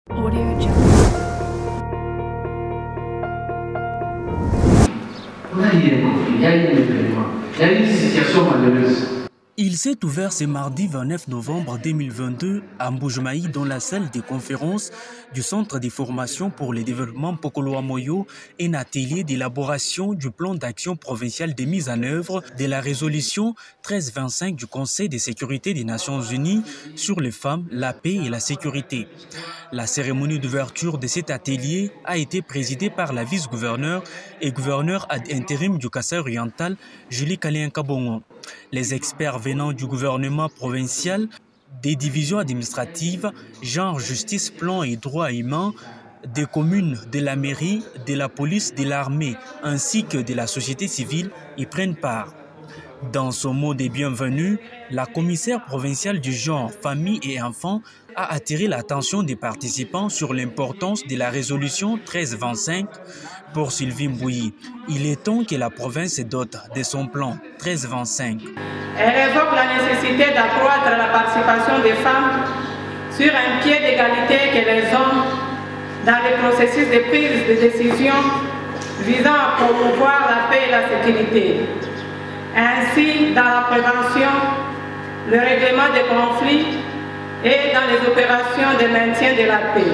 Audio Jungle. Il s'est ouvert ce mardi 29 novembre 2022 à Mbujimayi dans la salle de conférence du Centre de formation pour le développement Pokoloamoyo, un atelier d'élaboration du plan d'action provincial de mise en œuvre de la résolution 1325 du Conseil de sécurité des Nations Unies sur les femmes, la paix et la sécurité. La cérémonie d'ouverture de cet atelier a été présidée par la vice-gouverneure et gouverneur ad intérim du Kasaï oriental, Julie Kalien-Kabongo. Les experts venant du gouvernement provincial, des divisions administratives, genre, justice, plan et droits humains, des communes, de la mairie, de la police, de l'armée, ainsi que de la société civile y prennent part. Dans son mot de bienvenue, la commissaire provinciale du genre, famille et enfants a attiré l'attention des participants sur l'importance de la résolution 1325 pour Sylvie Mbouyi. Il est temps que la province se dote de son plan 1325. Elle évoque la nécessité d'accroître la participation des femmes sur un pied d'égalité que les hommes dans les processus de prise de décision visant à promouvoir la paix et la sécurité. Ainsi, dans la prévention, le règlement des conflits et dans les opérations de maintien de la paix.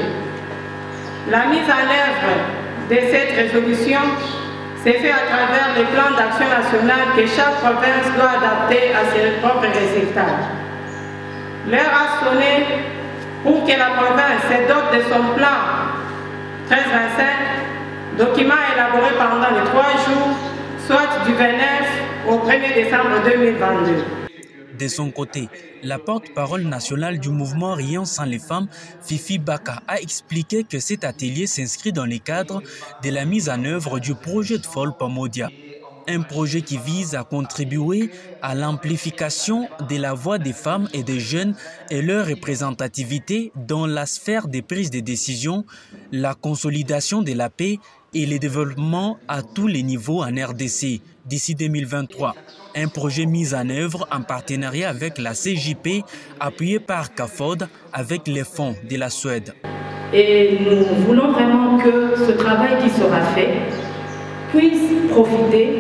La mise en œuvre de cette résolution s'est faite à travers le plan d'action national que chaque province doit adapter à ses propres résultats. L'heure a sonné pour que la province se dote de son plan 1325, document élaboré pendant les 3 jours, soit du 29 au 1er décembre 2022. De son côté, la porte-parole nationale du mouvement Rien sans les femmes, Fifi Baka, a expliqué que cet atelier s'inscrit dans le cadre de la mise en œuvre du projet de FOL Pamodia. Un projet qui vise à contribuer à l'amplification de la voix des femmes et des jeunes et leur représentativité dans la sphère des prises de décision, la consolidation de la paix et le développement à tous les niveaux en RDC d'ici 2023. Un projet mis en œuvre en partenariat avec la CJP, appuyé par CAFOD avec les fonds de la Suède. Et nous voulons vraiment que ce travail qui sera fait puisse profiter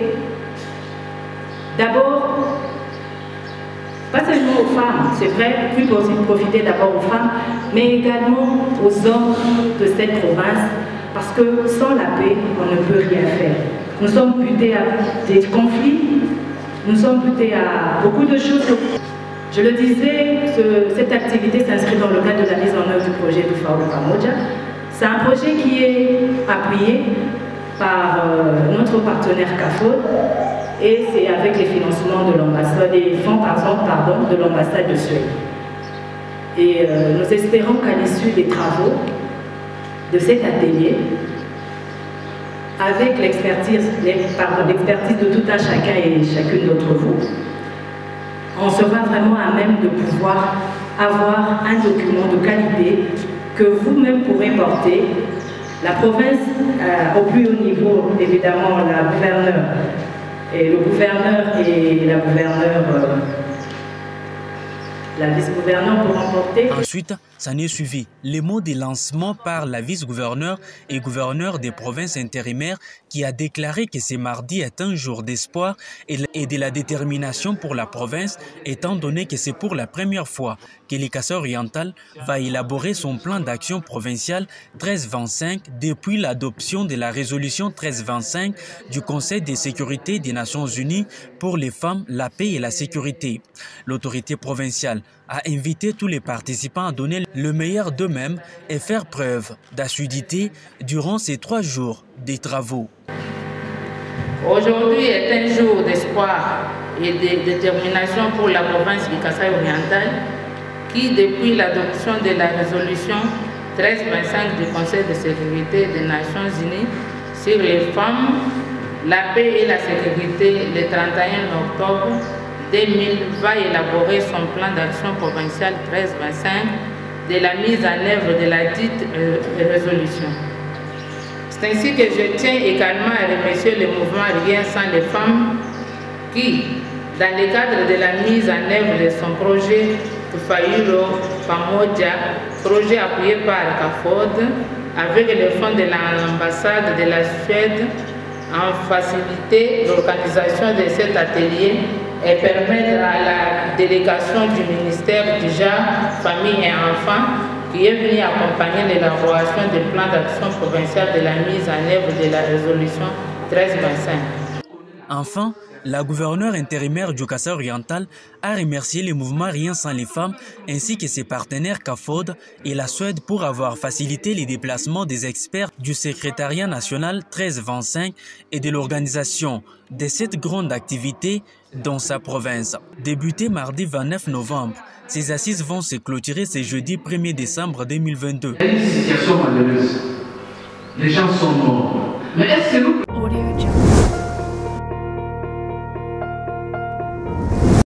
d'abord, pas seulement aux femmes, c'est vrai, puisse profiter d'abord aux femmes, mais également aux hommes de cette province, parce que sans la paix, on ne peut rien faire. Nous sommes butés à des conflits, nous sommes butés à beaucoup de choses. Je le disais, cette activité s'inscrit dans le cadre de la mise en œuvre du projet du FOL Pamodia. C'est un projet qui est appuyé par notre partenaire CAFOD et c'est avec les financements de l'ambassade, les fonds de l'ambassade de Suède. Et nous espérons qu'à l'issue des travaux de cet atelier, avec l'expertise de tout un chacun et chacune d'entre vous, on sera vraiment à même de pouvoir avoir un document de qualité que vous-même pourrez porter. La province, au plus haut niveau, évidemment, la gouverneure et le gouverneur et la gouverneure, la vice-gouverneure pour emporter. Ensuite, s'en est suivi les mots de lancement par la vice-gouverneure et gouverneur des provinces intérimaires qui a déclaré que ce mardi est un jour d'espoir et de la détermination pour la province, étant donné que c'est pour la première fois que le Kasaï oriental va élaborer son plan d'action provincial 1325 depuis l'adoption de la résolution 1325 du Conseil de sécurité des Nations Unies pour les femmes, la paix et la sécurité. L'autorité provinciale a invité tous les participants à donner le meilleur d'eux-mêmes et faire preuve d'assiduité durant ces 3 jours des travaux. Aujourd'hui est un jour d'espoir et de détermination pour la province du Kasaï oriental qui, depuis l'adoption de la résolution 1325 du Conseil de sécurité des Nations Unies sur les femmes, la paix et la sécurité le 31 octobre 2000 va élaborer son plan d'action provincial 1325 de la mise en œuvre de la dite résolution. C'est ainsi que je tiens également à remercier le mouvement Rien sans les femmes qui, dans le cadre de la mise en œuvre de son projet Fayuro Pamodia projet appuyé par CAFOD avec le fonds de l'ambassade de la Suède en faciliter l'organisation de cet atelier et permettre à la délégation du ministère du genre, famille et enfants qui est venue accompagner l'élaboration du plan d'action provincial de la mise en œuvre de la résolution 1325. Enfin, la gouverneure intérimaire du Kasaï oriental a remercié le mouvement Rien sans les femmes ainsi que ses partenaires CAFOD et la Suède pour avoir facilité les déplacements des experts du secrétariat national 1325 et de l'organisation de cette grande activité dans sa province. Débutées mardi 29 novembre, ces assises vont se clôturer ce jeudi 1er décembre 2022. Il y a une situation malheureuse. Les gens sont morts. Mais est-ce que nous